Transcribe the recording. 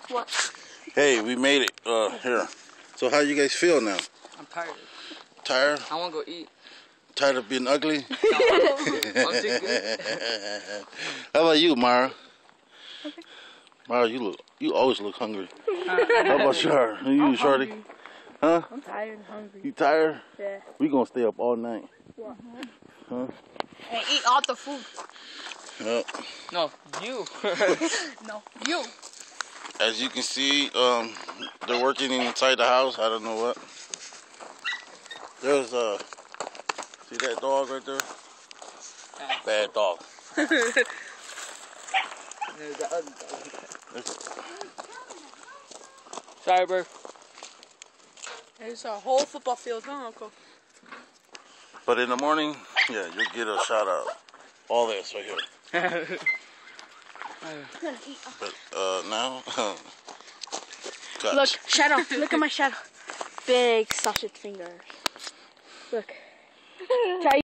What? Hey, we made it. Here. So how you guys feel now? I'm tired. Tired? I want to go eat. Tired of being ugly? I'm too good. How about you, Mara? Okay. Mara, you always look hungry. How about Shar? You, Shorty? Huh? I'm tired and hungry. You tired? Yeah. We gonna stay up all night. What? Huh? And eat all the food. Yep. No, you. No, you. As you can see, they're working inside the house. I don't know what. There's see that dog right there? Bad dog. Sorry, bro. There's a whole football field, huh, Uncle? But in the morning, yeah, you'll get a shout out. All this right here. But now, cut. Look, shadow. Look at my shadow. Big sausage fingers. Look. Try